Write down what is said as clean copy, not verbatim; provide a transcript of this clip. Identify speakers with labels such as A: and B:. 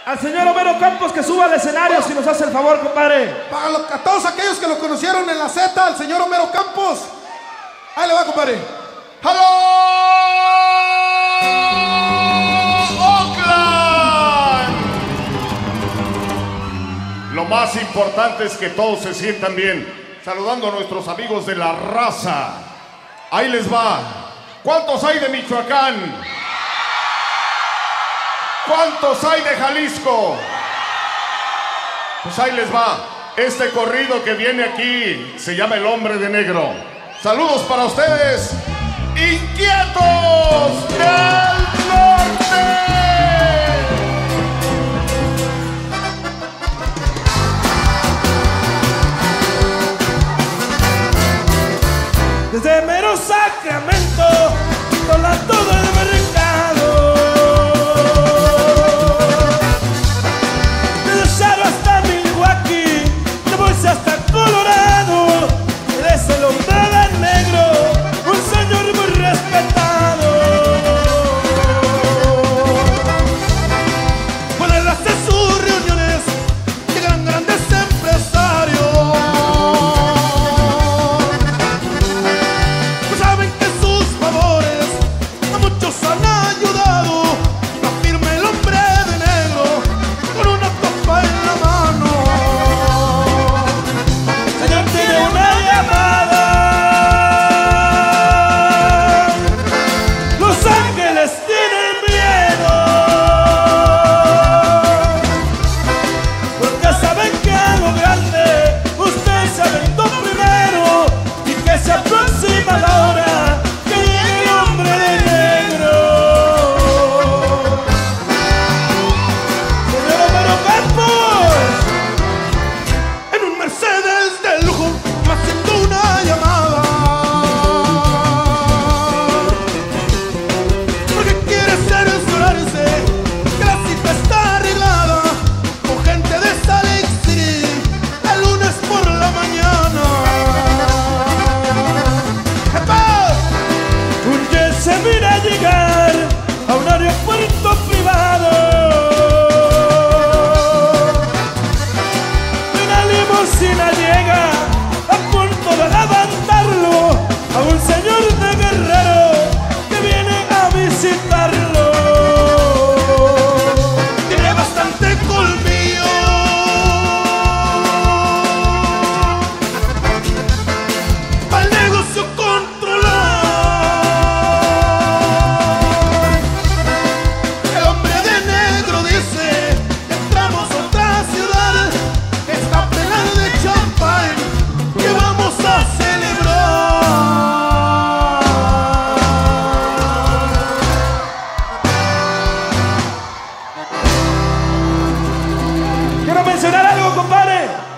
A: Al señor Homero Campos que suba al escenario si nos hace el favor, compadre.
B: Para todos aquellos que lo conocieron en la Z, el señor Homero Campos. Ahí le va, compadre. ¡Hello, Oakland!
C: Lo más importante es que todos se sientan bien. Saludando a nuestros amigos de la raza. Ahí les va. ¿Cuántos hay de Michoacán? ¿Cuántos hay de Jalisco? Pues ahí les va. Este corrido que viene aquí se llama El Hombre de Negro. Saludos para ustedes, inquietos del norte.
A: Desde mero Sacramento, todo el mercado. Desde Seattle hasta Milwaukee, de Boise hasta Colorado. Eres el hombre de negro, un señor muy respetado.
B: Cuando él hace sus reuniones, llegan grandes empresarios. Han ayudado a firme el hombre de negro con una copa en la mano.
A: Señor, tiene una llamada. Los ángeles tienen miedo, porque saben que a lo grande usted se aventó primero y que se aproxima la hora que llegue el hombre de negro. Se mira llegar a un aeropuerto privado. Una limusina llega a punto de levantarlo a un señor de Guerrero que viene a visitarlo.
B: Tiene bastante colmillo para el negocio controlar.
A: Quiero mencionar algo, compadre.